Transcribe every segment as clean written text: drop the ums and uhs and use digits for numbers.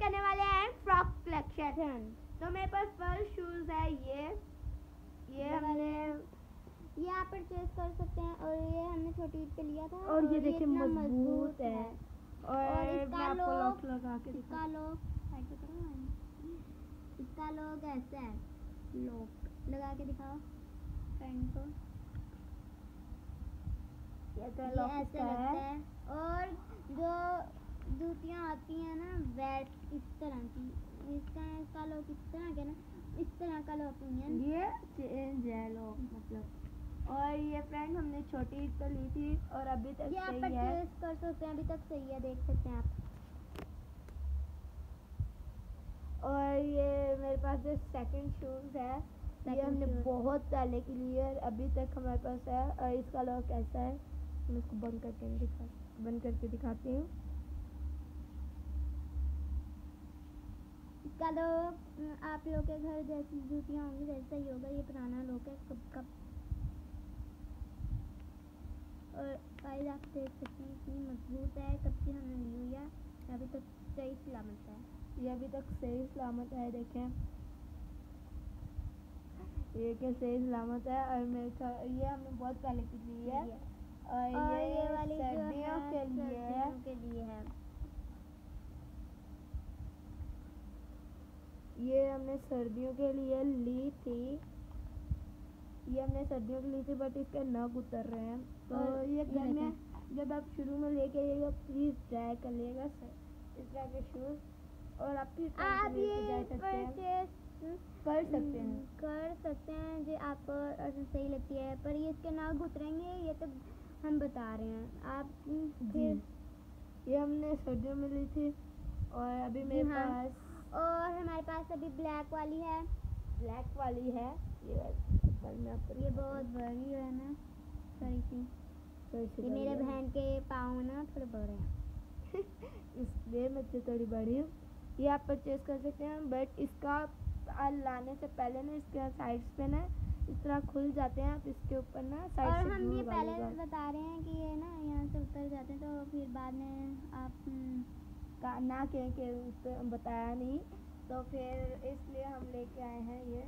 करने वाले हैं फ्रॉक कलेक्शन। तो मेरे पास फर्स्ट शूज है ये हमने ये आप परचेज कर सकते हैं और ये हमने छोटी ईद पे लिया था और ये देखिए मजबूत है और इसका लॉक लगा के इसका लॉक इसका लॉक ऐसा है, लॉक लगा के दिखाओ फ्रेंड को। ये तो ये लॉक ऐसे लगता है और जो जूतियाँ आती हैं ना वेट इस तरह की, इसका लॉक इस तरह के ना, इस तरह का लॉक नहीं है, ये चेंज है लॉक मतलब। और ये फ्रेंड हमने छोटी ईद पे ली थी और अभी तक ये आप सही है। परचेज कर सकते हैं, अभी तक सही है, देख सकते हैं आप। और ये मेरे पास जो सेकंड शूज है ये हमने बहुत पहले की ली है, अभी तक हमारे पास है। और इसका लॉक ऐसा है, मैं इसको बंद करके दिखाती हूँ। इसका लॉक आप लोग के घर जैसी जूतियाँ होंगी वैसा ही होगा, ये पुराना लॉक है कब और गाइस आप देख सकते हैं इतनी मजबूत है, कब की हमने ली हुई है, अभी तक सही सलामत है। ये अभी तक सही सलामत है, देखें ये क्या सही सलामत है। और ये हमने बहुत पहले की ली है और ये वाली सर्दियों के लिए है। ये हमने सर्दियों के लिए ली थी, बट इसके नग उतर रहे हैं। तो ये घर में जब आप शुरू में लेके आइएगा प्लीज ट्राई कर लिएगा इस तरह के शूज। और आप फिर ये कर सकते हैं जो आपको सही लगती है, पर ये इसके नाक उतरेंगे ये तो हम बता रहे हैं आप फिर। ये हमने सर्दियों में ली थी और अभी मेरे पास और हमारे पास अभी ब्लैक वाली है ये बहुत बड़ी है ना, ये मेरे बहन के पाँव ना थोड़े बड़े हैं इसलिए मैं थोड़ी बड़ी हूँ। ये आप परचेज कर सकते हैं, बट इसका लाने से पहले ना इसके साइड्स पे ना इस तरह खुल जाते हैं, आप इसके ऊपर ना साइड और से हम ये पहले बता रहे हैं कि ये ना यहाँ से उतर जाते हैं, तो फिर बाद में आप ना कहें कि उस पर बताया नहीं, तो फिर इसलिए हम लेके आए हैं ये।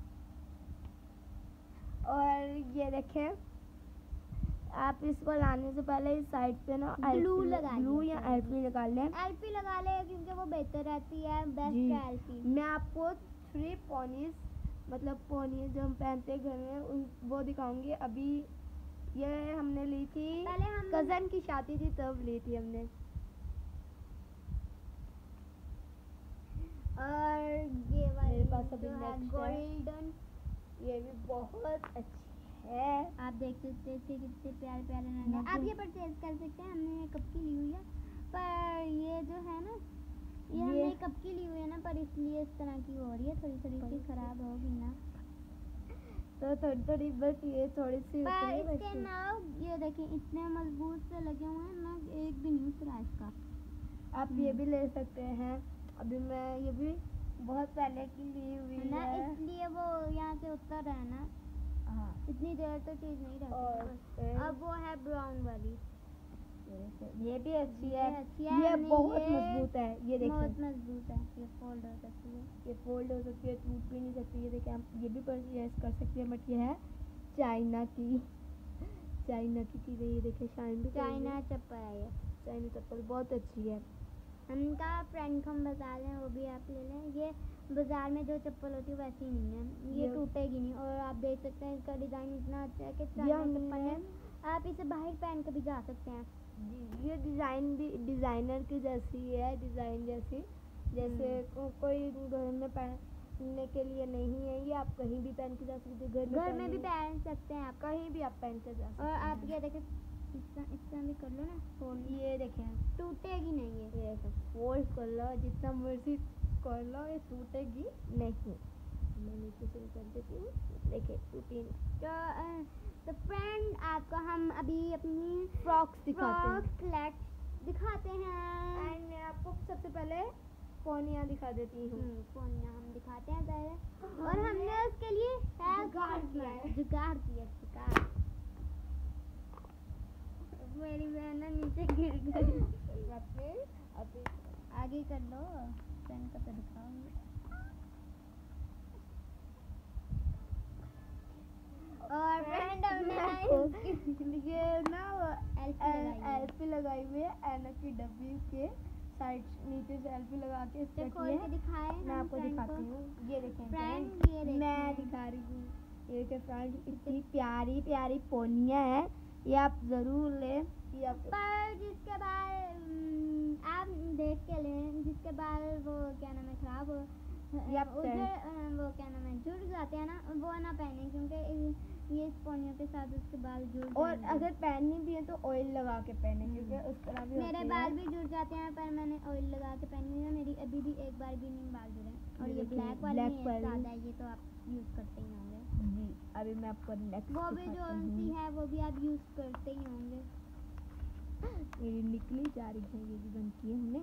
और ये देखें आप इसको लाने से पहले इस साइड पे ना ग्लू या एलपी लगा लें। एलपी लगा लें क्योंकि वो बेहतर रहती है, बेस्ट है एलपी। मैं आपको 3 पोनीज मतलब पोनीज जो हम पहनते घर में वो दिखाऊंगी। अभी ये हमने ली थी कजन की शादी थी तब ली थी हमने। और ये वाली मेरे पास अभी गोल्डन, ये भी बहुत अच्छी है, आप देख सकते हैं कितने प्यारे रंग है। आप ये परचेज कर सकते हैं, हमने कब की ली हुई है, पर ये जो है ना ये हमने कब की ली हुई है ना, पर इसलिए इस तरह की हो रही है, थोड़ी सी खराब होगी ना, तो थोड़ी बट ये थोड़ी सी इसके नाव ये देखें इतने मजबूत से लगे हुए हैं ना, एक भी नहीं उतरा इसका। आप ये भी ले सकते हैं। अभी मैं ये भी बहुत पहले की ली हुई ना है, इसलिए वो यहाँ से उतर रहा है ना। हाँ इतनी देर तो चीज नहीं रहती। अब वो है ब्राउन वाली, ये भी अच्छी है, ये बहुत मजबूत है, ये देखिए बहुत मजबूत है, ये फोल्ड हो सकती है, टूट भी नहीं सकती। ये देखिए आप ये भी परचेज कर सकते हैं, बट ये है चाइना की चीज़ें। ये देखिए शाइन भी चाइना चप्पल है, ये चाइना चप्पल बहुत अच्छी है। उनका फ्रेंड को हम बता लें, वो भी आप ले लें। ये बाजार में जो चप्पल होती है वैसी नहीं है, ये टूटेगी नहीं। और आप देख सकते हैं इसका डिज़ाइन इतना अच्छा है कि चाइना चप्पल है, आप इसे बाहर पहन के भी जा सकते हैं। ये डिज़ाइन भी डिज़ाइनर की जैसी है, डिज़ाइन जैसे कोई घर में पहनने के लिए नहीं है, ये आप कहीं भी पहन के जा सकते हैं, घर में भी पहन सकते हैं, आप कहीं भी आप पहन के जा सकते हैं। और आप ये देखें इस तरह भी कर लो ना फोल्ड, ये देखें टूटेगी नहीं, ये फोल्ड कर लो जितना मर्जी कर लो, ये टूटेगी नहीं। मैं नीचे से कर देती हूँ, देखिए टूटी नहीं। तो फ्रेंड आपको हम अभी अपनी फ्रॉक्स दिखाते हैं एंड मैं आपको सबसे पहले पोनिया दिखा देती हूँ। पोनिया हम दिखाते हैं पहले, और हमने उसके लिए जुगाड़ किया। मेरी बहन नीचे गिर गई। अभी आगे कर लो। पहन कर तो दिखाओ। और फ्रेंड हमने ये ना एल्फी लगाई हुई है ऐनक की डब्बी के साइड नीचे से एल्फी लगा के तो खोल के दिखाएं। मैं आपको दिखाती हूँ। ये देखें फ्रेंड, ये देखें मैं दिखा रही हूँ। ये देखें फ्रेंड, इतनी प्यारी प्यारी पोनियाँ हैं, ये आप जरूर लें। ये आप पर जिसके बाल आप देख के लें, जिसके बाल वो क्या नाम है खराब हो उधर वो क्या नाम है जुड़ जाते हैं ना, वो ना पहने, क्योंकि ये पोनियों के साथ उसके बाल जुड़ जाते हैं। और अगर पहननी भी है तो ऑयल लगा के पहने, क्योंकि उस तरह भी मेरे बाल भी जुड़ जाते हैं, पर मैंने ऑयल लगा के पहनी है। मेरी अभी भी एक बार भी नहीं बाल जुड़े। और ये ब्लैक वाली ज़्यादा है, ये तो आप यूज़ करते ही होंगे। जी अभी मैं आपको नेक्स्ट वो भी जो सी है वो भी आप यूज़ करते ही होंगे। मेरी निकली जा रही है, ये भी बनती है हमने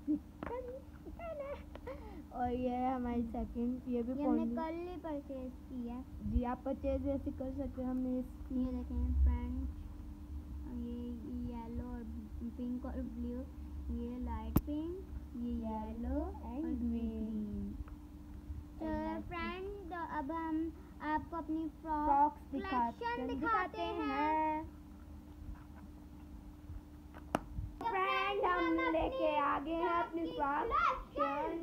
और ये है हमारी सेकंड, ये भी हमने कल ही परचेज की है। जी आप परचेज ऐसे कर सकते हैं। हमने ये देखें फ्रेंड्स, ये येलो और पिंक और ब्लू, ये लाइट पिंक, ये येलो एंड ग्रीन। तो फ्रेंड अब हम आपको अपनी फ्रॉक्स दिखाते हैं। फ्रेंड हम लेके आ गए हैं अपनी फ्रॉक्स।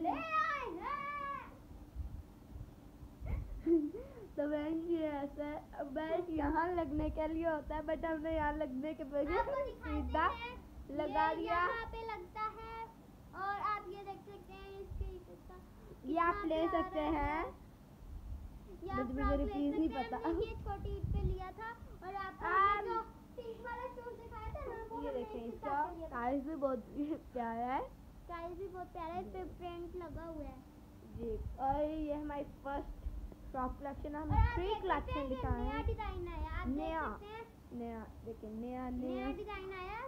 तो फ्रेंड ये ऐसा बेल्ट यहाँ लगने के लिए होता है, बट हमने यहाँ लगने के बगैर सीधा लगा दिया। यहाँ पे लगता है और आप ये देख सकते हैं इसके ये आप ले सकते हैं। मुझे रुपीस नहीं पता। ये छोटी ईद पे लिया था और आपको जो पिंक वाला शूज दिखाया था ना, वो ये देखें, इसका साइज भी बहुत प्यारा है। साइज भी बहुत प्यारा है, इस पे प्रिंट लगा हुआ है जी। और ये हमारी फर्स्ट फ्रॉक कलेक्शन, हम फ्री कलेक्शन दिखाए हैं। नया डिजाइन आया, आप नया देख सकते हैं। नया देखिए, नया डिजाइन आया।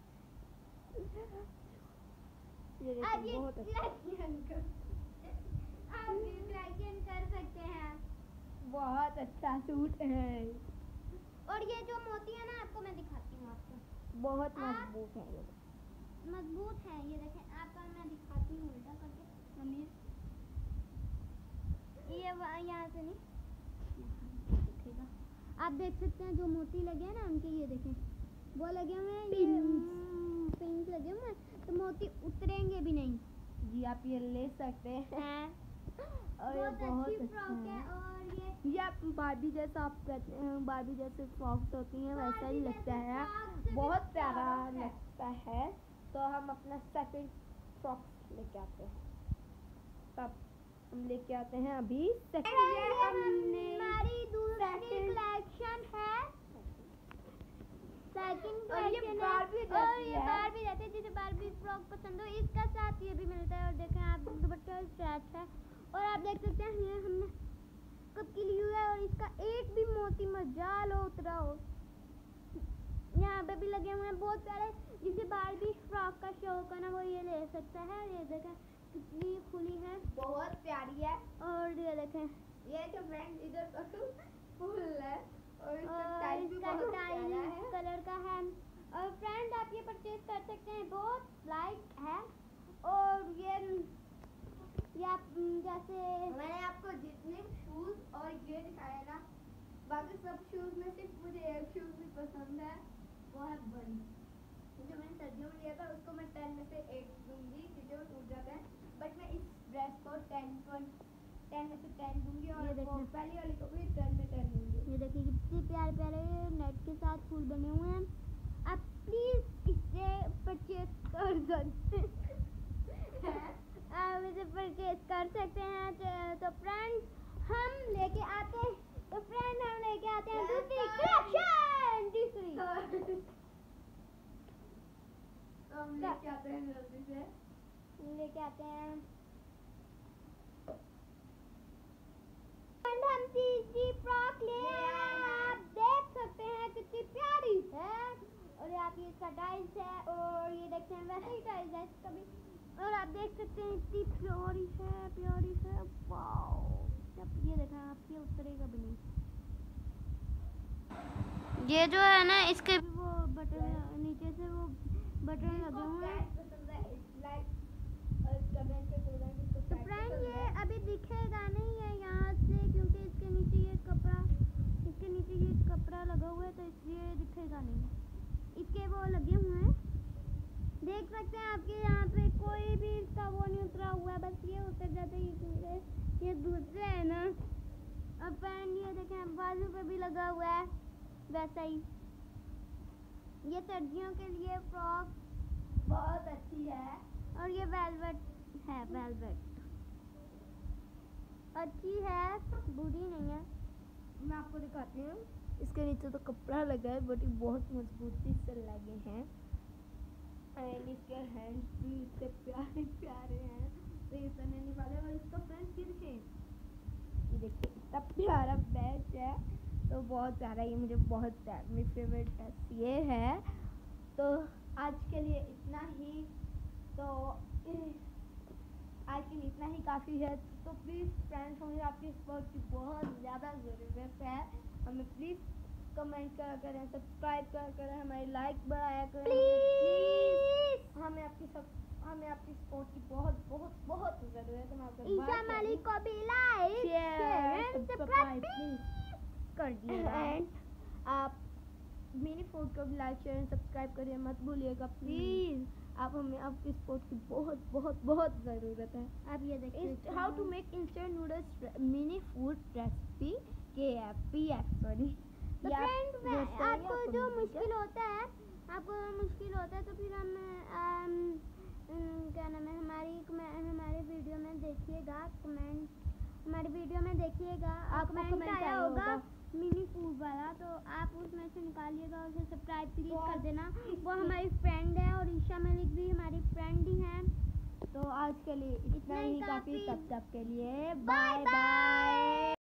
ये आप देखिए ये बहुत अच्छा, आप सिलेक्शन कर सकते हैं। बहुत अच्छा सूट है। और ये जो मोती है ना, आपको मैं दिखाती हूँ आपको, बहुत मजबूत है ये। मजबूत है। ये देखें आपको मैं दिखाती हूँ उल्टा करके। मम्मी ये यहाँ से नहीं, यहाँ दिखेगा। आप देख सकते हैं जो मोती लगे हैं ना उनके, ये देखें वो लगे हुए हैं, ये पिंक लगे हुए हैं, तो मोती उतरेंगे भी नहीं। जी आप ये ले सकते हैं। और ये बहुत अच्छी अच्छा फ्रॉक है। और ये आप बारबी जैसा आप कहते हैं, बारबी जैसे फ्रॉक्स होती हैं वैसा ही लगता है, बहुत प्यारा लगता है। तो हम अपना सेकंड फ्रॉक्स लेके आते हैं। तब हम लेके आते हैं अभी हमारी दूसरी कलेक्शन है, सेकंड कलेक्शन है। और ये बारबी रहती है, जिसे बारबी फ्रॉक पसंद हो इसका साथ ये भी मिलता है। और देखें आप दुपट्टा स्ट्रैच है। और आप देख सकते हैं ये हमने कब की ली हुई है, और इसका एक भी मोती मजाल हो उतरा हो। यहाँ पे भी लगे हुए हैं बहुत सारे। जिसे बारबी फ्रॉक का शौक है ना, वो ये ले सकता है। ये देखें कितनी खुली है, बहुत प्यारी है। और ये देखें ये तो फ्रेंड इधर फुल है और इसका टाइल कलर का है। और फ्रेंड आप ये परचेज कर सकते हैं, बहुत लाइट है। और ये आप जैसे मैंने आपको जितने शूज और ये दिखाया ना, बाकी सब शूज में सिर्फ मुझे एक शूज भी पसंद है, वो है बड़ी। जो मैंने सर्दियों में लिया था उसको मैं 10 में से 8 दूंगी, क्योंकि वो टूट जाते हैं। बट मैं इस ड्रेस को 10 में से 10 दूंगी, और वो पहली वाली को भी 10 में 10 दूंगी। ये देखिए कितने प्यारे प्यारे नेट के साथ फूल बने हुए हैं। आप प्लीज इसे परचेज कर सकते हैं। आप इसे परचेज कर सकते हैं। तो फ्रेंड्स हम लेके आते हैं दूसरी कलेक्शन। तीसरी हम लेके आते हैं जल्दी से, लेके आते हैं। हम तीसरी फ्रॉक ले आए हैं। आप देख सकते हैं कितनी प्यारी है। और आप ये इसका टाइल्स है, और ये देखते हैं वैसे ही टाइल्स है इसका भी। और आप देख सकते हैं इतनी प्यारी है। वाओ, ये देखा आप, ये उतरेगा भी नहीं। ये जो है ना, इसके भी वो बटन नीचे से वो बटन लगे हुए हैं। कमेंट पे बोलना कि तो फ्रेंड ये अभी दिखेगा नहीं है यहाँ से, क्योंकि इसके नीचे ये कपड़ा लगा हुआ है, तो इसलिए दिखेगा नहीं। इसके वो लगे हुए हैं, देख सकते हैं आपके यहाँ पे कोई भी इसका वो नहीं उतरा हुआ है, बस ये उतर जाते हैं। ये दूसरे है ना। अब फ्रेंड ये देखें बाजू पे भी लगा हुआ है वैसा ही। ये सर्दियों के लिए फ्रॉक बहुत अच्छी है, और ये वेलवेट है, वेलवेट अच्छी है, बुरी नहीं है। मैं आपको दिखाती हूँ। इसके नीचे तो कपड़ा लगा है बट ये बहुत मजबूती से लगे हैं, एंड इसके हैंड्स भी इतने प्यारे प्यारे हैं, तो ये पहनने वाले। और इसका फ्रेंड्स ये देखें, ये देखिए इतना प्यारा बैच है, तो बहुत प्यारा, ये मुझे बहुत प्यारा, मेरी फेवरेट ड्रेस ये है। तो आज के लिए इतना ही, तो आज के लिए इतना ही काफ़ी है। तो प्लीज़ फ्रेंड्स, मुझे आपकी सपोर्ट की बहुत ज़्यादा ज़रूरत है। हमें प्लीज़ कमेंट करा करें, सब्सक्राइब करा करें, हमारी लाइक बढ़ाया करें प्लीज़। हमें आपकी सपोर्ट की बहुत बहुत बहुत ज़रूरत है। ईशा मलिक को भी लाइक शेयर सब्सक्राइब कर दिया। एंड आप मेरी फूड को भी लाइक शेयर सब्सक्राइब करिए मत भूलिएगा प्लीज़। आप हमें आपकी सपोर्ट की बहुत बहुत बहुत ज़रूरत है। आप ये देखिए how to make instant noodles mini food recipe KFPF sorry. तो फ्रेंड आपको जो मुश्किल होता है, तो फिर हम क्या नाम है, हमारे वीडियो में देखिएगा, हमारी वीडियो में देखिएगा, आपको कमेंट आया होगा मिनी फूड वाला, तो आप उसमें से निकालिएगा और उसे सब्सक्राइब प्लीज कर देना। वो हमारी फ्रेंड है और ईशा मलिक भी हमारी फ्रेंड ही हैं। तो आज के लिए इतना ही काफ़ी, तब तक के लिए बाय बाय।